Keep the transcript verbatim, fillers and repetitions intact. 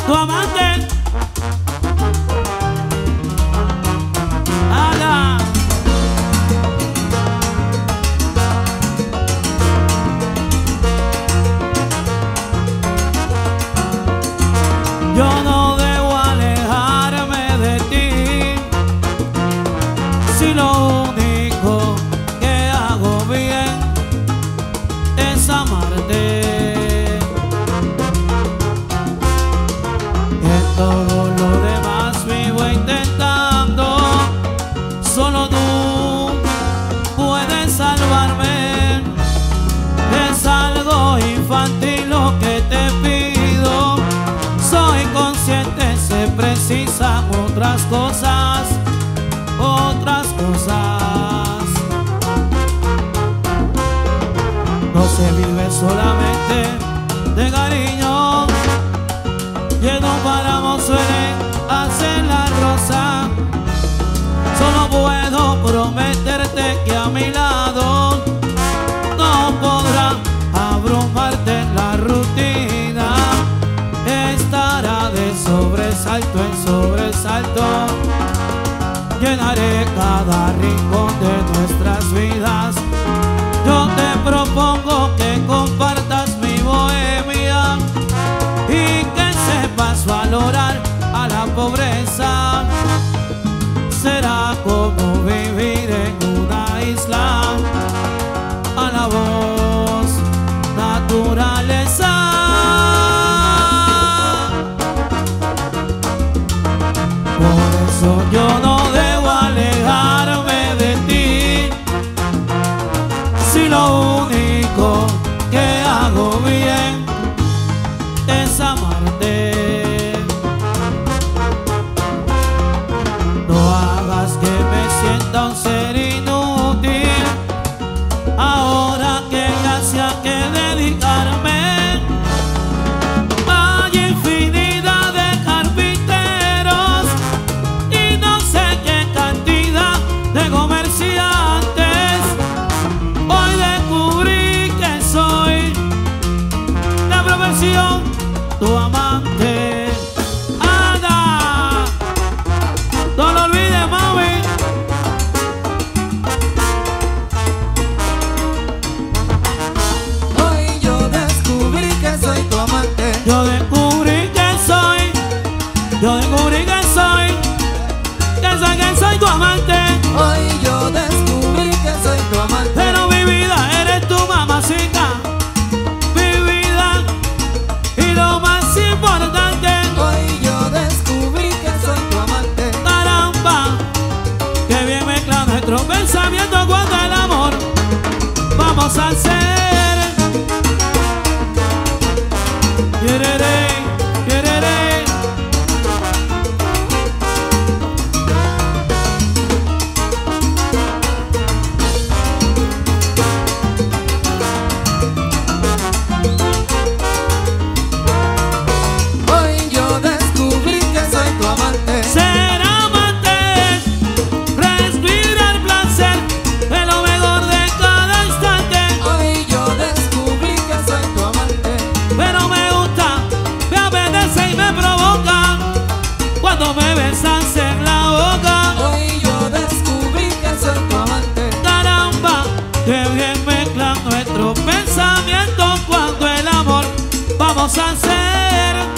tu amante. Ala. Yo no debo alejarme de ti, si lo único que hago bien es amarte. En todo lo demás vivo intentando, solo tú puedes salvarme. Es algo infantil lo que te pido, soy consciente, se precisan otras cosas, otras cosas. No se vive solamente de cariño, y en un páramo suele hacer la rosa. Solo puedo prometerte que a mi lado no podrá abrumarte la rutina. Estará de sobresalto en sobresalto, llenaré cada rincón de nuestras vidas. Yo te propongo que compartas mi bohemia y que sepas valorar a la pobreza. Será como vivir en una isla, a la voz naturaleza. Por eso yo no debo alejarme de ti, si lo único que hago bien es amarte. No hagas que me sienta un ser inútil, ahora que ya sé a qué dedicarme. Hay infinidad de carpinteros y no sé qué cantidad de comerciantes. Hoy descubrí que soy la profesión, tu amante. Anda, no lo olvides, mami. Hoy yo descubrí que soy tu amante. Yo descubrí que soy, yo descubrí que soy, que soy, que soy tu amante. Hoy yo descubrí que soy tu amante. Pero mi vida eres tu mamacita, mi vida y lo más importante. Hoy yo descubrí que soy tu amante. Caramba, que bien mezcla nuestro pensamiento cuando el amor vamos a hacer. Quereré, quereré. Hoy yo descubrí que soy tu amante. Ser amante es respirar placer de lo mejor de cada instante. Hoy yo descubrí que soy tu amante. Pero me gusta, me apetece y me provoca cuando me besas en la boca. Hoy yo descubrí que soy tu amante. Caramba, que bien mezclan nuestros pensamientos cuando el amor vamos a hacer.